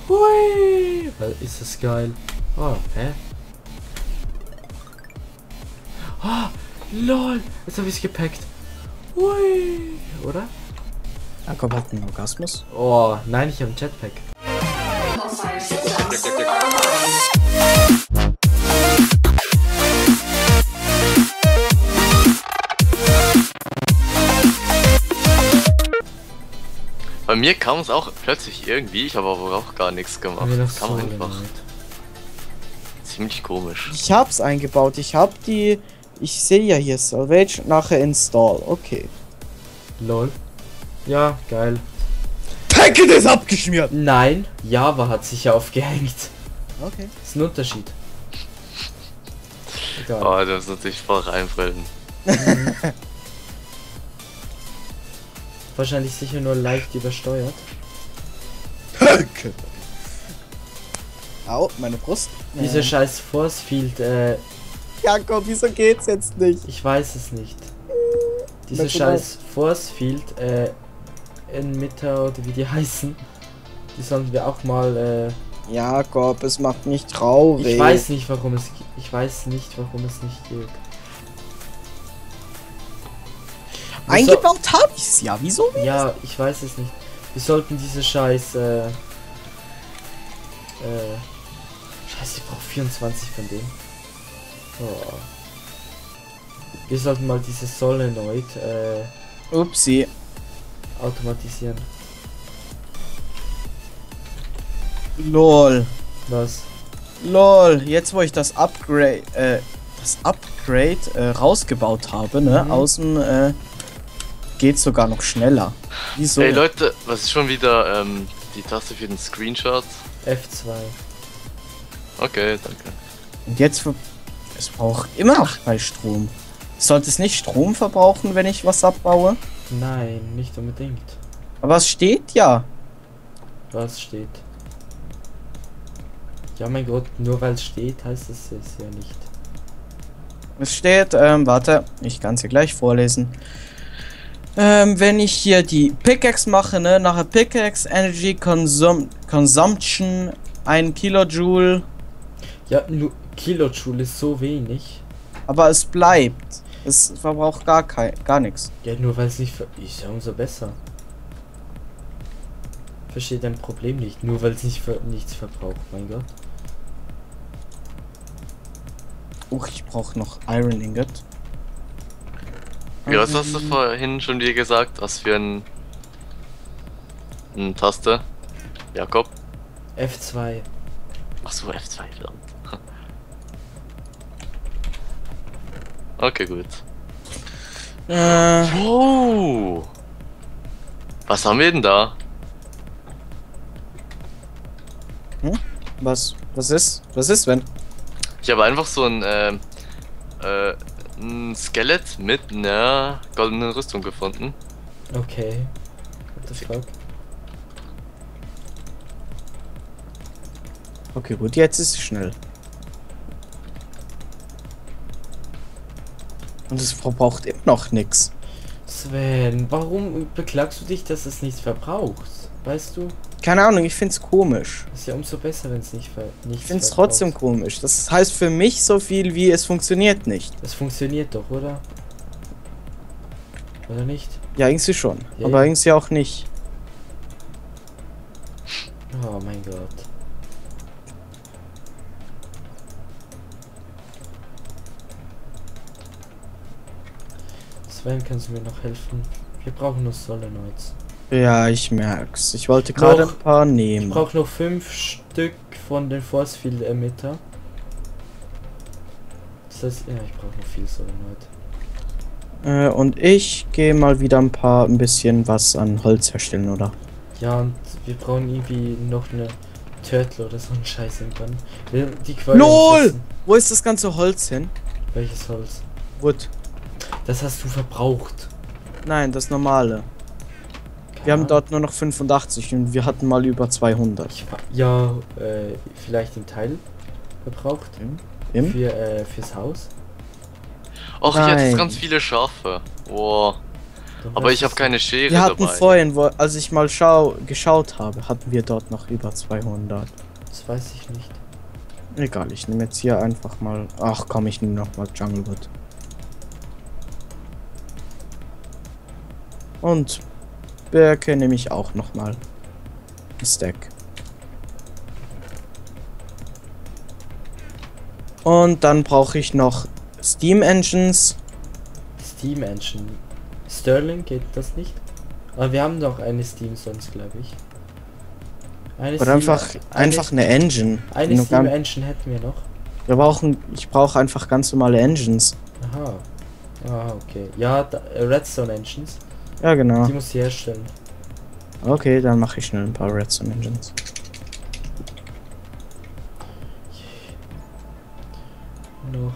Hui. Ist das geil. Oh, hä? Ah, lol. Jetzt habe ich es gepackt. Hui. Oder? Jakob hat einen Orgasmus. Oh, nein, ich habe einen Jetpack. Bei mir kam es auch plötzlich irgendwie, ich habe aber auch gar nichts gemacht. Das kam einfach ziemlich komisch. Ich hab's eingebaut. Ich sehe ja hier Salvage, nachher Install. Okay. Lol. Ja, geil. Packet ist abgeschmiert! Nein, Java hat sich aufgehängt. Okay. Das ist ein Unterschied. Egal. Oh, das ist natürlich voll reinfallen. Wahrscheinlich sicher nur leicht übersteuert. Au, meine Brust. Dieser scheiß Force Field, Jakob, wieso geht's jetzt nicht? ich weiß es nicht. Dieser Möchtest du scheiß Force Field, Emitter oder wie die heißen, die sollten wir auch mal, Jakob, es macht mich traurig. ich weiß nicht, warum es nicht geht. Eingebaut habe ich's ja, wieso? Ja, ich weiß es nicht. Wir sollten diese scheiß, Scheiße, ich brauche 24 von denen. Oh. Wir sollten mal diese Solenoid, Upsi. automatisieren. Lol. Was? Lol, jetzt wo ich das Upgrade rausgebaut habe, ne, aus dem, geht sogar noch schneller. Wieso? Hey Leute, was ist schon wieder die Taste für den Screenshot? F2. Okay, danke. Und jetzt es braucht immer noch bei Strom. Sollte es nicht Strom verbrauchen, wenn ich was abbaue? Nein, nicht unbedingt. Aber es steht ja. Was steht? Ja, mein Gott, nur weil es steht, heißt es ja nicht. Es steht, warte, ich kann es hier gleich vorlesen. Wenn ich hier die Pickaxe mache, ne, nachher Pickaxe Energy Consumption 1 Kilojoule. Ja, nur Kilojoule ist so wenig. Aber es bleibt. Es verbraucht gar nichts. Ja, nur weil es nicht ist ja umso besser. Verstehe dein Problem nicht, nur weil es nichts verbraucht, mein Gott. Ich brauche noch Iron Ingot. Ja, was hast du vorhin schon dir gesagt? Was für eine Taste? Jakob? F2. Achso, F2, verdammt. Okay, gut. Oh. Was haben wir denn da? Was ist? Was ist, wenn? Ich habe einfach so ein Skelett mit einer goldenen Rüstung gefunden. Okay. What the fuck? Okay, gut, jetzt ist es schnell. Und es verbraucht immer noch nichts. Sven, warum beklagst du dich, dass es nichts verbraucht? Weißt du? Keine Ahnung, ich find's komisch. Ist ja umso besser, wenn es nicht Ich find's trotzdem komisch. Das heißt für mich so viel wie es funktioniert nicht. Es funktioniert doch, oder? Oder nicht? Ja, irgendwie schon. Ja, aber ja. irgendwie auch nicht. Oh mein Gott. Sven, kannst du mir noch helfen? Wir brauchen nur Solenoids. Ja, ich merk's. Ich wollte gerade ein paar Ich nehmen. brauche noch 5 Stück von den Force Field Emitter. Das heißt, ja, ich brauche noch viel Solenoid. Und ich gehe mal wieder ein bisschen was an Holz herstellen, oder? Ja, und wir brauchen irgendwie noch eine Turtle oder so einen Scheiß irgendwann. Die Quallen LOL! fressen. Wo ist das ganze Holz hin? Welches Holz? Wood. Das hast du verbraucht. Nein, das normale. Wir haben dort nur noch 85 und wir hatten mal über 200. Ja, vielleicht im Teil verbraucht. Im? Fürs Haus. Och, jetzt Nein. ganz viele Schafe. Wow. Aber ich habe keine Schere Wir hatten dabei. vorhin, als ich mal geschaut habe, hatten wir dort noch über 200. Das weiß ich nicht. Egal, ich nehme jetzt hier einfach mal... Ach komm, ich nehme noch mal Junglewood. Und Birke nehme ich auch noch mal. Ein Stack. Und dann brauche ich noch Steam Engines. Steam Engine. Sterling geht das nicht? Aber wir haben doch eine Steam sonst, glaube ich. Eine Oder einfach eine Engine. Eine Steam Engine hätten wir noch. Ich brauche einfach ganz normale Engines. Aha. Ah, okay. Ja, Redstone Engines. Ja, genau. Die muss ich herstellen. Okay, dann mache ich schnell ein paar Redstone Engines. Noch.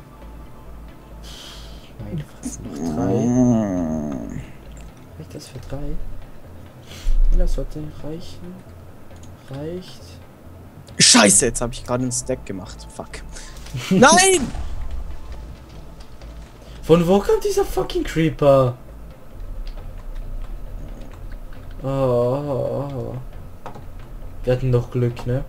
Meine Fresse, noch 3. Reicht das für 3? Das sollte reichen. Reicht. Scheiße, jetzt habe ich gerade einen Stack gemacht. Fuck. Nein! Von wo kommt dieser fucking Creeper? Oh. Wir hatten doch Glück, ne?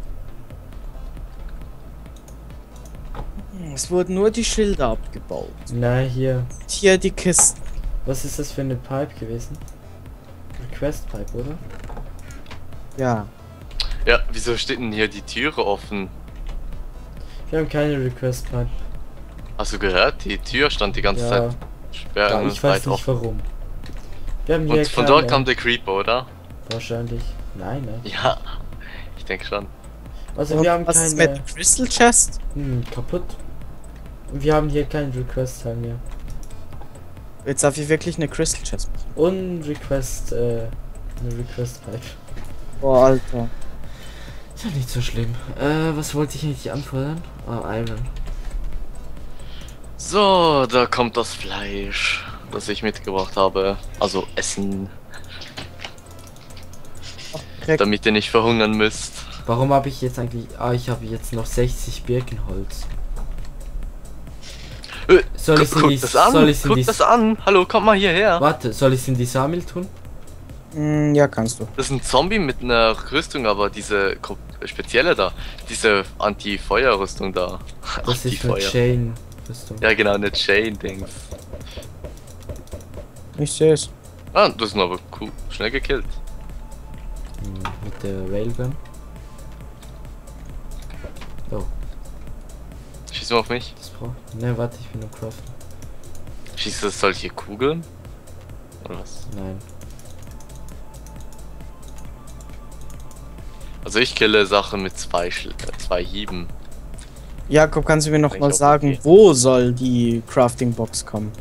Es wurden nur die Schilder abgebaut. Na, hier. Hier die Kisten. Was ist das für eine Pipe gewesen? Request Pipe, oder? Ja. Ja, wieso steht denn hier die Türe offen? Wir haben keine Request Pipe. Hast du gehört? Die Tür stand die ganze Zeit sperren. Ich weiß nicht warum. Wir haben hier Und von dort kam der Creeper, oder? Wahrscheinlich. Nein, ne? Ja, ich denke schon. Also Und wir haben was keine... ist mit Crystal Chest? kaputt. Und wir haben hier keinen Request Time mehr. Jetzt darf ich wirklich eine Crystal Chest machen. Und Request, eine Request Pipe. Boah, Alter. Ist ja nicht so schlimm. Was wollte ich eigentlich anfordern? Ah, Iron. So, da kommt das Fleisch, das ich mitgebracht habe. Also Essen, damit ihr nicht verhungern müsst. Warum habe ich jetzt eigentlich... Ah, ich habe jetzt noch 60 Birkenholz. Soll ich Guck das an! Hallo, komm mal hierher! Warte, soll ich es in die Sammel tun? Ja, kannst du. Das ist ein Zombie mit einer Rüstung, aber diese spezielle da. Diese Anti-Feuer-Rüstung da. Das ist eine Chain-Rüstung. Ja genau, eine Chain-Dings. Ich sehe es. Ah, du hast ihn aber cool, schnell gekillt. Mit der Railgun. Oh. Schieß mal auf mich. Das braucht... Ne, warte, ich bin nur craften. Schießt das solche Kugeln? Oder was? Nein. Also ich kille Sachen mit zwei Hieben. Jakob, kannst du mir noch Ich mal glaub, sagen, okay. wo soll die Crafting Box kommen?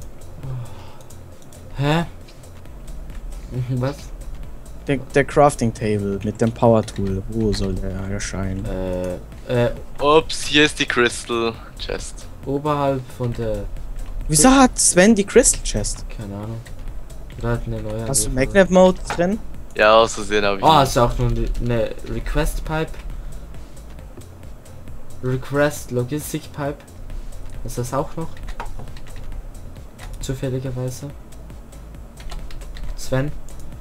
Hä? Was? Der Crafting Table mit dem Power Tool, wo soll der erscheinen? Ups, hier ist die Crystal Chest. Oberhalb von der... Wieso hat Sven die Crystal Chest? Keine Ahnung. Oder hat eine neue... Hast du Magnet Mode drin? Ja, aus Versehen habe ich. Oh, ist auch nur eine Request Pipe. Request Logistic Pipe. Ist das auch noch? Zufälligerweise. Sven?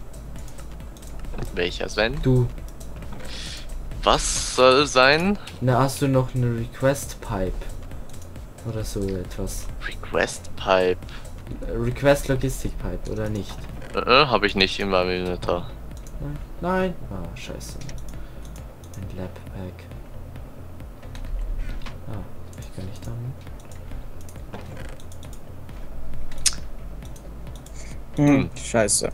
Welcher Sven? Du. Was soll sein? Na, hast du noch eine Request Pipe? Oder so etwas. Request Pipe. Request Logistic Pipe, oder nicht? Habe ich nicht in meinem Inventar. Nein? Ah, scheiße. Ein Lab Pack. Ah, ich kann nicht damit. Scheiße.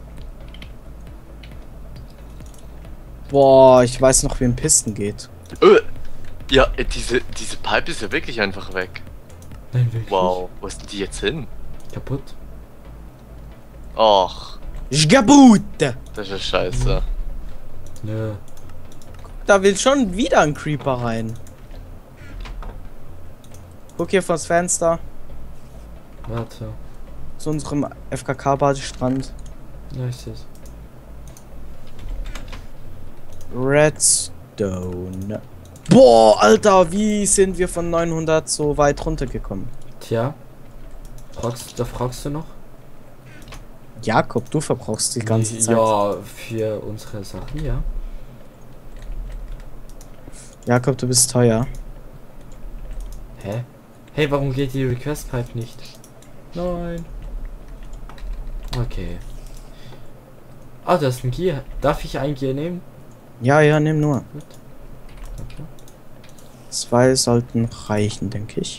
Boah, ich weiß noch, wie ein Pisten geht. Ja, diese Pipe ist ja wirklich einfach weg. Nein, wirklich? Wow, wo ist denn die jetzt hin? Kaputt? Och, Schgabut! das ist scheiße. Nö. Da will schon wieder ein Creeper rein. Guck hier vors Fenster Warte. zu unserem FKK-Badestrand. Ja, ich seh's. Redstone. Boah, Alter, wie sind wir von 900 so weit runtergekommen? Tja. Da fragst du noch? Jakob, du verbrauchst die ganze Zeit. Ja, für unsere Sachen, ja. Jakob, du bist teuer. Hä? Hey, warum geht die Request Pipe nicht? Nein. Okay. Ah, das ist ein Gear. Darf ich ein Gear nehmen? Ja, ja, nimm nur. Gut. Okay. 2 sollten reichen, denke ich.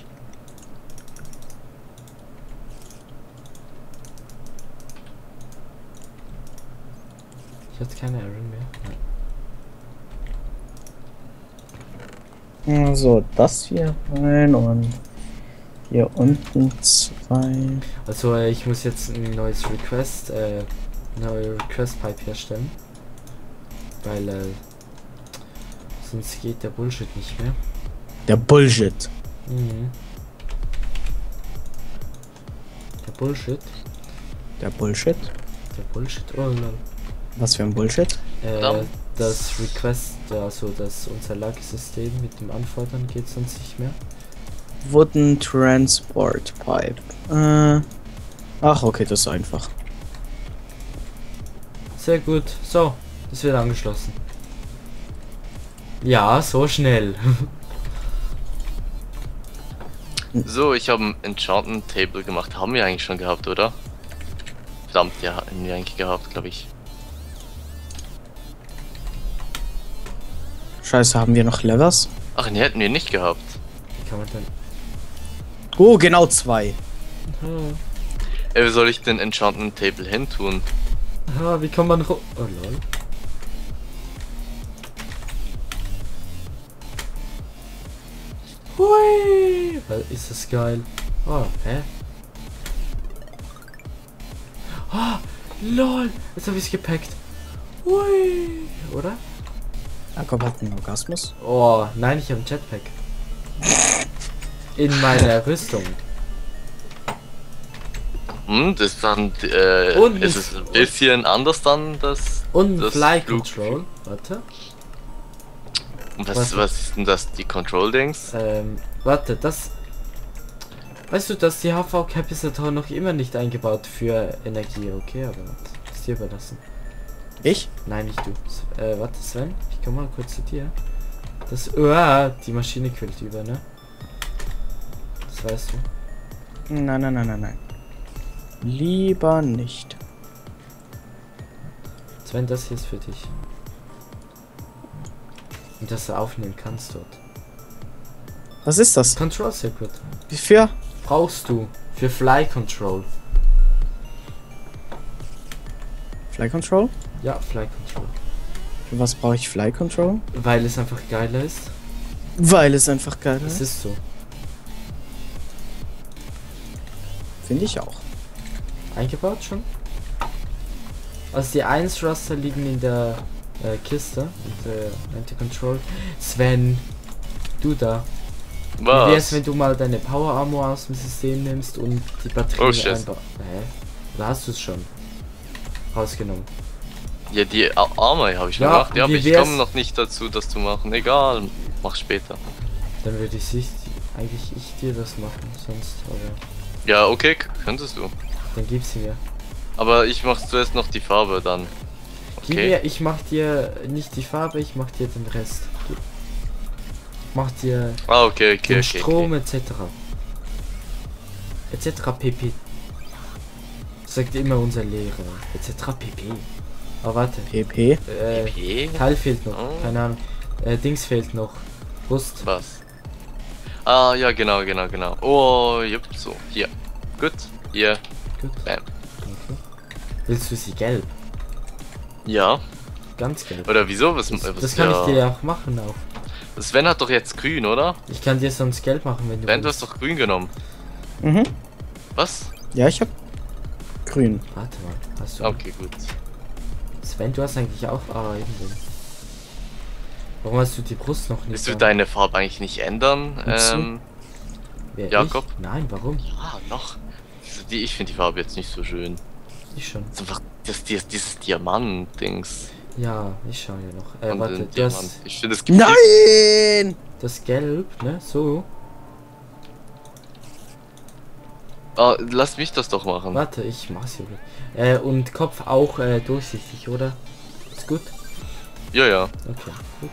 Ich hatte keine Iron mehr. So, das hier rein und hier unten 2. Also ich muss jetzt ein neues neue Request Pipe herstellen. Weil sonst geht der Bullshit nicht mehr. Der Bullshit. Mhm. Der Bullshit. Der Bullshit? Der Bullshit. Oh lol. Was für ein Bullshit? Das Request, also das unser Lag-System mit dem Anfordern geht sonst nicht mehr. Wooden Transport Pipe. Ach, okay, das ist einfach. Sehr gut. So, das wird angeschlossen. Ja, so schnell. So, ich habe ein Enchantment Table gemacht. Haben wir eigentlich schon gehabt, oder? Verdammt, ja, haben wir eigentlich gehabt, glaube ich. Scheiße, haben wir noch Levers? Ach, ne, hätten wir nicht gehabt. Wie kann man denn? Oh, genau 2. Wie soll ich den Enchantment Table hin tun? Wie kann man oh lol. Hui! Ist das geil. Oh, hä? Ah, lol! Jetzt habe ich es gepackt. Hui! Oder? Jakob hat einen Orgasmus. Oh, nein, ich habe einen Jetpack. In meiner Rüstung. Das ist dann, Und ist es ein bisschen anders dann, das... Und das Fly Flug- Control. Warte. Und was ist denn das, die Control-Dings? Warte, das... Weißt du, dass die HV-Capacitor noch immer nicht eingebaut für Energie, okay? Aber das ist dir überlassen. Ich? Nein, nicht du. Warte, Sven, ich komm mal kurz zu dir. Das... die Maschine quillt über, ne? Das weißt du. Nein, nein, nein, nein, nein. Lieber nicht. Sven, das hier ist für dich. Und dass du aufnehmen kannst dort. Was ist das? Control Circuit. Wie für? Brauchst du für Fly Control. Fly Control? Ja, Fly Control. Für was brauche ich Fly Control? Weil es einfach geiler ist. Weil es einfach geil Es ist. ist so. Finde ich auch. Eingebaut schon? Also die 1 Raster liegen in der Kiste. Und Anti-Control. Sven, du da. Wie wär's, wenn du mal deine Power Armor aus dem System nimmst und die Batterie einbaust? Hä? Oder hast du es schon rausgenommen? Ja, die Arme habe ich Ja, gemacht. Ja, aber wie ich wär's- komme noch nicht dazu, das zu machen. Egal, mach später. Dann würde eigentlich ich dir das machen, sonst, aber Ja, okay, könntest du. dann gib sie mir. Aber ich mach zuerst noch die Farbe dann. Gib Okay. mir, ich mach dir nicht die Farbe, ich mach dir den Rest. Ich mach dir Ah, okay, den okay. Strom etc. etc. pp. Sagt immer unser Lehrer. etc. pp. Aber warte. PP. Okay. Teil fehlt noch. Oh. Keine Ahnung. Dings fehlt noch. Brust. Was? Ah, ja, genau. Oh, jupp, so. Hier. Gut. Hier. Gut. Bam. Okay. Willst du sie gelb? Ja. Ganz gelb. Oder wieso? Was Das kann ich dir auch machen auch. Sven hat doch jetzt grün, oder? Ich kann dir sonst gelb machen, wenn du Sven, du hast doch grün genommen. Mhm. Was? Ja, ich hab grün. Warte mal. Hast du... Okay, gut. Sven, du hast eigentlich auch... Ah, eben. Warum hast du die Brust noch nicht? Willst du da? deine Farbe eigentlich nicht ändern? Wer, Jakob? ich? Nein, warum? Ah, noch. Ich finde die Farbe jetzt nicht so schön. Ich schon. Das ist einfach dieses Diamant-Dings. Ja, ich schau hier noch. Und Warte, den du hast Diamant. Ich finde es gibt Nein! das Gelb, ne? So. Ah, lass mich das doch machen. Warte, ich mach's hier. Und Kopf auch durchsichtig, oder? Ist gut? Ja, ja. Okay, gut.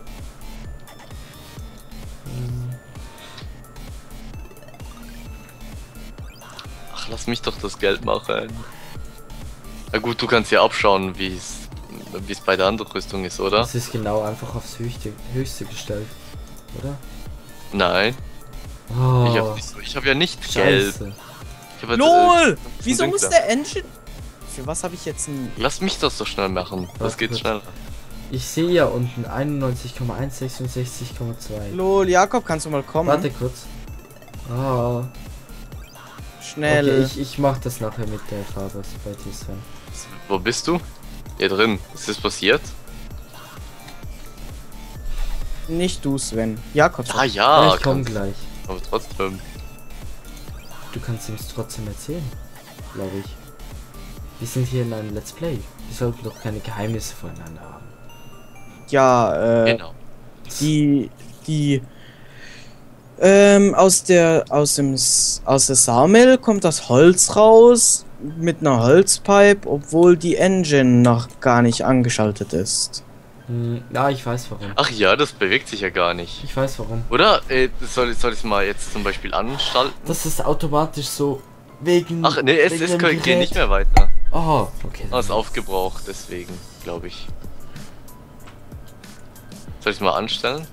Ach, lass mich doch das Geld machen. Na gut, du kannst ja abschauen, wie es bei der anderen Rüstung ist, oder? Das ist genau einfach aufs Höchste gestellt, oder? Nein, Oh, ich hab ja nicht Geld. Scheiße. Ich hab ja, LOL! ein Wieso muss dunkler. der Engine... Für was habe ich jetzt ein... Lass mich das doch schnell machen. Das Warte geht kurz. schneller. Ich sehe ja unten 91,1, 66,2. LOL, Jakob, kannst du mal kommen? Warte kurz. Ah, Schnell. okay, ich mach das nachher mit der Farbe bei dir, Sven. Wo bist du? Hier drin. Ist das passiert? Nicht du, Sven. Jakob. Ah ja, ich komm gleich. aber trotzdem. Du kannst ihm trotzdem erzählen, glaube ich. Wir sind hier in einem Let's Play. Wir sollten doch keine Geheimnisse voneinander haben. Ja, Genau. aus der Sawmill kommt das Holz raus mit einer Holzpipe, obwohl die Engine noch gar nicht angeschaltet ist. Ja, ich weiß warum. Ach ja, das bewegt sich ja gar nicht. Ich weiß warum. Oder? Soll ich es mal jetzt zum Beispiel anstalten? Das ist automatisch so wegen. Ach nee, wegen es dem geht Gerät. nicht mehr weiter. Oh, okay. Ah, ist aufgebraucht, deswegen, glaube ich. Soll ich es mal anstellen?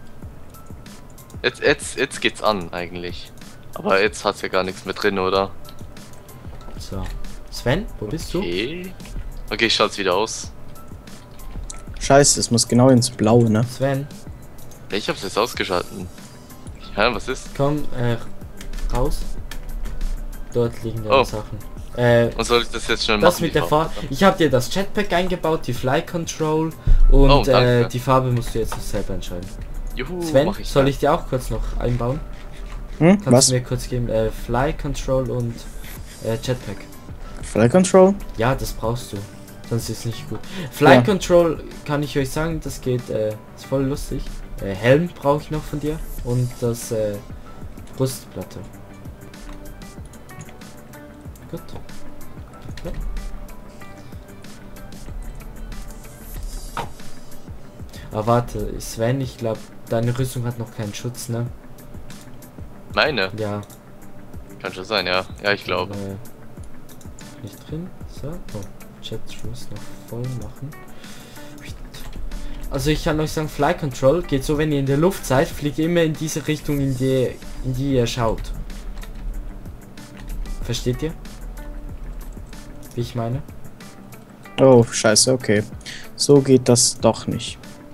Jetzt geht's an, eigentlich. Aber jetzt hat's ja gar nichts mehr drin, oder? So. Sven, wo bist du? Okay. Okay, ich schalte es wieder aus. Scheiße, es muss genau ins Blaue, ne? Sven, Ich hab's jetzt ausgeschalten. Ja, was ist? komm raus. Dort liegen deine Oh. Sachen. Und soll ich das jetzt schnell Das machen? mit die der Farbe? Farbe. Ich habe dir das Jetpack eingebaut, die Fly Control und Oh, danke. die Farbe musst du jetzt noch selber entscheiden. Juhu, Sven, mach ich soll dann. ich dir auch kurz noch einbauen? Hm? Kannst Was? du mir kurz geben? Fly Control und Jetpack. Flight Control? Ja, das brauchst du. Sonst ist nicht gut. Fly Ja. Control kann ich euch sagen, das geht, ist voll lustig. Helm brauche ich noch von dir und das Brustplatte. Gut. Ja. Aber warte, Sven, ich glaube, deine Rüstung hat noch keinen Schutz, ne? Meine? Ja. Kann schon sein, ja. Ja, ich glaube. Nicht drin. So. Oh, Chat-Truth noch voll machen. Also ich kann euch sagen, Fly Control geht so, wenn ihr in der Luft seid, fliegt immer in diese Richtung, in die ihr schaut. Versteht ihr? Wie ich meine? Oh, scheiße, okay. So geht das doch nicht.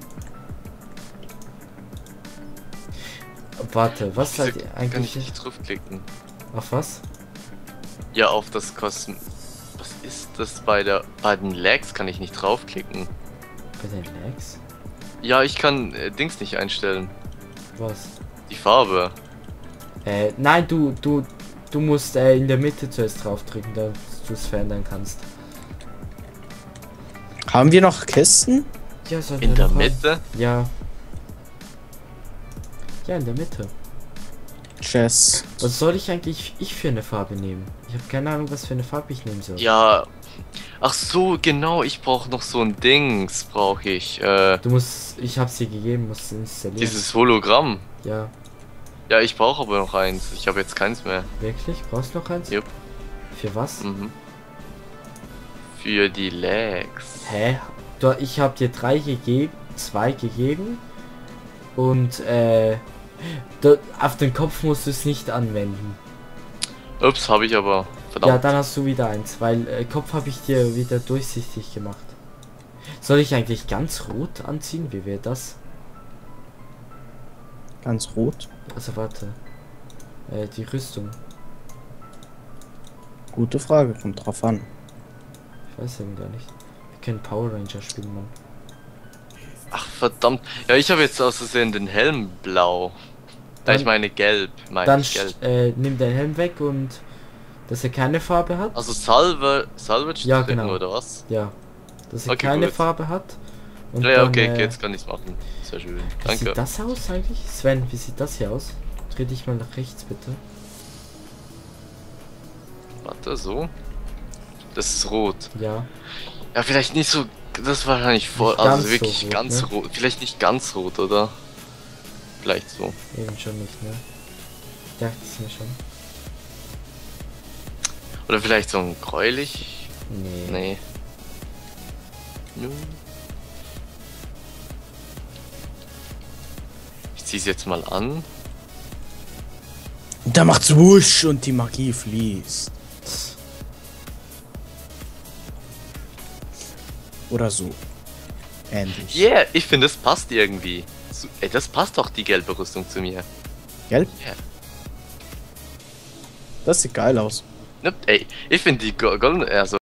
Warte, was Wieso seid ihr kann ich eigentlich? nicht draufklicken? Auf was? Ja, auf das Kosten. Was ist das bei den Lags kann ich nicht draufklicken. Bei den Lags? Ja, ich kann Dings nicht einstellen. Was? Die Farbe. Nein, du musst in der Mitte zuerst draufdrücken, damit du es verändern kannst. Haben wir noch Kisten? Ja, sollen In wir der noch mal- Mitte? Ja. Ja, in der Mitte. Chess. Was soll ich eigentlich für eine Farbe nehmen? Ich habe keine Ahnung, was für eine Farbe ich nehmen soll. Ja. Ach so, genau, ich brauche noch so ein Dings, brauche ich. Du musst, ich habe sie gegeben, musst du installieren. Dieses Hologramm. Ja, Ja, ich brauche aber noch eins. Ich habe jetzt keins mehr. wirklich? Brauchst du noch eins? Jupp. Für was? Mhm. Für die Lags. Hä? Ich habe dir 2 gegeben. Und auf den Kopf musst du es nicht anwenden. Ups, habe ich aber. Verdammt. Ja, dann hast du wieder eins, weil Kopf habe ich dir wieder durchsichtig gemacht. Soll ich eigentlich ganz rot anziehen? Wie wäre das? Ganz rot. Also warte. Die Rüstung. Gute Frage, kommt drauf an. Ich weiß eben gar nicht. Wir können Power Ranger spielen, Mann. Ach verdammt. Ja, ich habe jetzt aus Versehen den Helm blau. Dann- Ich meine gelb. Dann Gelb. nimm deinen Helm weg und dass er keine Farbe hat. Also Salvage Ja, drücken, genau. oder was? Ja. Dass er Okay, keine gut. Farbe hat. Und Ja, dann, okay, jetzt kann ich's machen. Sehr schön. Wie Danke. sieht das aus eigentlich? Sven, wie sieht das hier aus? Dreh dich mal nach rechts, bitte. oder so? Das ist rot. Ja. Ja, vielleicht nicht so. Das ist wahrscheinlich voll. Nicht Also ganz so wirklich rot, ganz ne? rot. Vielleicht nicht ganz rot, oder? Vielleicht so. Eben schon nicht, ne? Ich dachte es mir schon. Oder vielleicht so ein gräulich. Nee. Nee. Nö. Ich zieh's jetzt mal an. Da macht's wusch und die Magie fließt. Oder so. Ähnlich. Yeah, ich finde, das passt irgendwie. Ey, das passt doch, die gelbe Rüstung zu mir. Gelb? Ja. Das sieht geil aus. Ey, ich finde die goldene, also